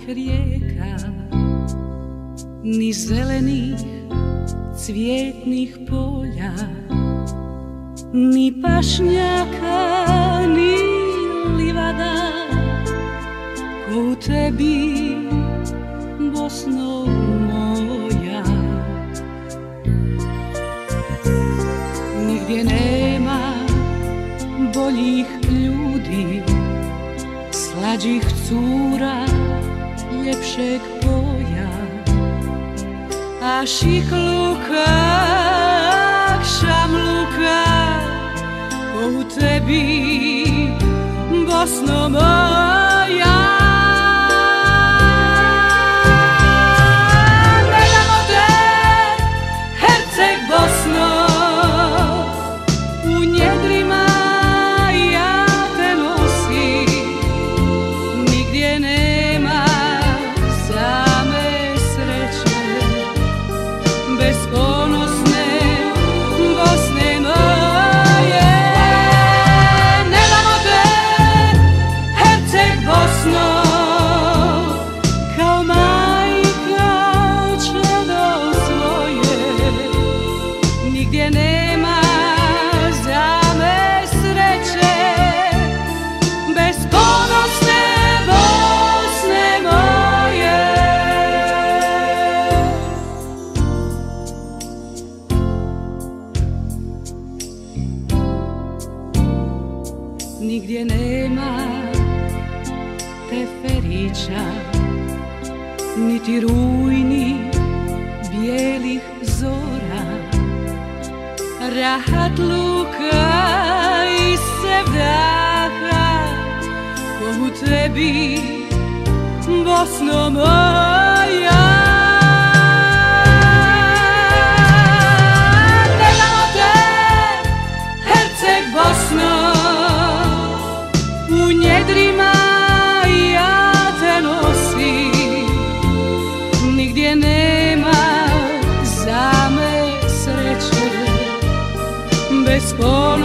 rijeka, ni zelenih cvjetnih polja, ni pašnjaka, ni livada, ko u tebi, Bosno moja. Nigdje nema boljih ljudi, slađih cura, ljepšeg boja, a šikluka, šamluka, ko u tebi, Bosno moja. Nedamo te, Herceg Bosno, u njedrima ja te nosim, nigdje nema za me sreće, bez ponosne Bosne moje. Nedamo te, Herceg Bosno, kao majka čedo svoje, nigdje nema za me sreće, bez ponosne Bosne moje. Nigdje nema teferića, niti rujni bijelih zora, rahatluka i sevdaha, ko u tebi, Bosno moja. Nemamo te, Herceg Bosno, u njedrima ja te nosim, nigdje nema za me sreće, bez ponosne